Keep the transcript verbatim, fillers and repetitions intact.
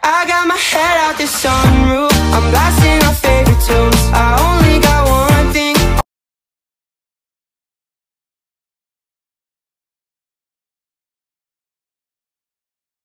I got my head out the sunroof, I'm blasting